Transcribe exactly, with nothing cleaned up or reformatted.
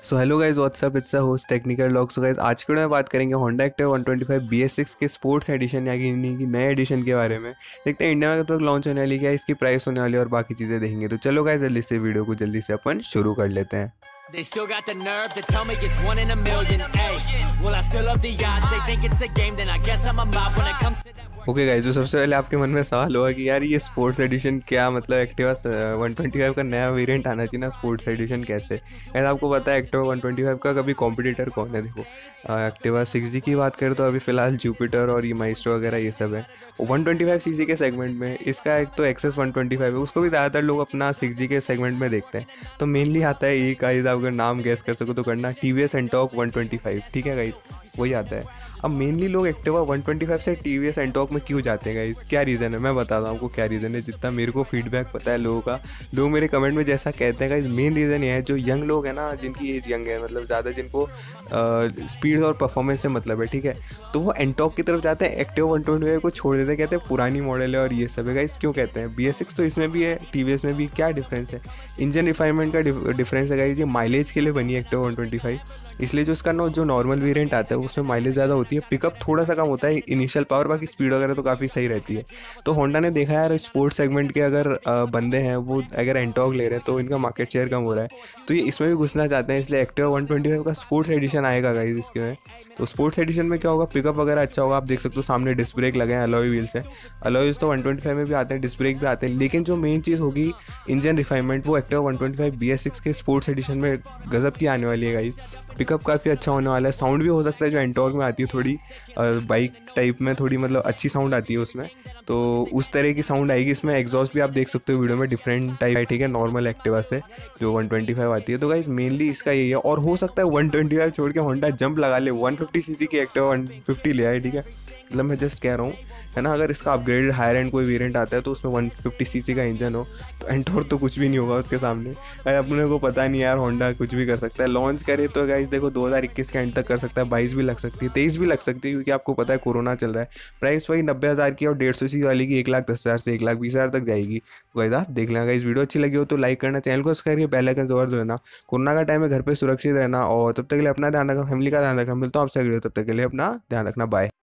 So hello guys what's up, it's a host technical log. So guys आज के video में बात करेंगे Honda Activa one twenty five B S six के sports edition या कि इन्हीं की नए एडिशन के बारे में। देखते हैं इंडिया में कब तक लॉन्च होने वाली, क्या इसकी प्राइस होने वाली है और बाकी चीज़ें देखेंगे। तो चलो गाइज जल्दी से वीडियो को जल्दी से अपन शुरू कर लेते हैं। They still got the nerve to tell me it's one in a million. Ay, well I still love the odds. They think it's a game, then I guess I'm a mob when it comes to that. Okay guys, तो सबसे पहले आपके मन में सवाल होगा कि यार ये स्पोर्ट्स एडिशन क्या, मतलब एक्टिवा वन ट्वेंटी फाइव का नया वेरिएंट आना चाहिए ना, स्पोर्ट्स एडिशन कैसे। ऐसा आपको पता है एक्टिवा वन ट्वेंटी फाइव का कभी कॉम्पिटिटर कौन है? देखो, एक्टिवा सिक्स जी की बात करें तो अभी फिलहाल जुपिटर और ये माइस्ट्रो वगैरह ये सब है। One twenty five C C के सेगमेंट में इसका एक तो एक्सेस वन ट्वेंटी फाइव है, उसको भी ज़्यादातर लोग अपना सिक्स जी के सेगमेंट में देखते हैं। तो मेनली आता है एक, गाइज आप अगर नाम गैस कर सको तो करना, T V S Ntorq one twenty five. ठीक है गाइज, वही आता है। अब मेनली लोग एक्टिवा वन ट्वेंटी फाइव से टी वी एस एंटॉर्क में क्यों जाते हैं गाइस? क्या रीज़न है मैं बताता हूँ आपको क्या रीज़न है। जितना मेरे को फीडबैक पता है लोगों का, लोग मेरे कमेंट में जैसा कहते हैं गाइस, मेन रीज़न ये है जो यंग लोग हैं ना, जिनकी एज यंग है, मतलब ज़्यादा जिनको स्पीड और परफॉर्मेंस से मतलब है, ठीक है, तो वो एंटॉर्क की तरफ जाते हैं, एक्टिवा वन ट्वेंटी फाइव को छोड़ देते हैं, कहते हैं पुरानी मॉडल है और ये सब है। गाइस क्यों कहते हैं? बी एस सिक्स तो इसमें भी है, टी वी एस में भी। क्या डिफरेंस है? इंजन रिफाइनमेंट का डिफरेंस है गाइस। ये माइलेज के लिए बनी है एक्टिवा वन ट्वेंटी फाइव, इसलिए जो इसका जो नॉर्मल वेरिएंट आता है उसमें माइलेज ज़्यादा होती है, पिकअप थोड़ा सा कम होता है, इनिशियल पावर, बाकी स्पीड वगैरह तो काफ़ी सही रहती है। तो होंडा ने देखा यार स्पोर्ट्स सेगमेंट के अगर बंदे हैं वो अगर एंटॉर्क ले रहे हैं तो इनका मार्केट शेयर कम हो रहा है, तो ये इसमें भी घुसना चाहते हैं, इसलिए एक्टिवा वन ट्वेंटी फाइव का स्पोर्ट्स एडिशन आएगा गाइस इसके में। तो स्पोर्ट्स एडिशन में क्या होगा, पिकअप वगैरह अच्छा होगा। आप देख सकते हो सामने डिस्क ब्रेक लगे हैं, अलॉय व्हील्स हैं। अलॉय व्हील्स तो वन ट्वेंटी फाइव में भी आते हैं, डिस्क ब्रेक भी आते हैं, लेकिन जो मेन चीज़ होगी इंजन रिफाइनमेंट, वो Activa one twenty five B S six के स्पोर्ट्स एडिशन में गजब की आने वाली है गाइस। पिकअप काफ़ी अच्छा होने वाला है, साउंड भी हो सकता है जो एंटॉर्क में आती है थोड़ी बाइक टाइप में, थोड़ी मतलब अच्छी साउंड आती है उसमें, तो उस तरह की साउंड आएगी इसमें। एग्जॉस्ट भी आप देख सकते हो वीडियो में डिफरेंट टाइप है, ठीक है, नॉर्मल एक्टिवा से जो वन ट्वेंटी फाइव आती है। तो गाइस मेनली इसका यही है, और हो सकता है वन ट्वेंटी फाइव छोड़ के होंडा जंप लगा ले, वन फिफ्टी सीसी की एक्टिवा वन फिफ्टी ले आए, ठीक है, मतलब मैं जस्ट कह रहा हूँ, है ना। अगर इसका अपग्रेडेड हायर एंड कोई वेरिएंट आता है तो उसमें वन फिफ्टी सीसी का इंजन हो तो एंटॉर्क तो कुछ भी नहीं होगा उसके सामने। अरे अपने को पता नहीं यार, होंडा कुछ भी कर सकता है। लॉन्च करे तो गाइस देखो दो हज़ार इक्कीस के एंड तक कर सकता है, बाईस भी लग सकती है, तेईस भी लग सकती है, क्योंकि आपको पता है कोरोना चल रहा है। प्राइस वही नब्बे हज़ार की और डेढ़ सौ सी वाली की एक लाख दस हज़ार से एक लाख बीस हज़ार तक जाएगी। तो गाइस आप देख लेना। गाइस वीडियो अच्छी लगी हो तो लाइक करना, चैनल को सब्सक्राइब करके बेल आइकन जरूर देना। कोरोना का टाइम है, घर पर सुरक्षित रहना और तब तक के लिए अपना ध्यान रखना, फैमिली का ध्यान रखना। मिलता हूँ आपसे अगले, तब तक के लिए अपना ध्यान रखना, बाय।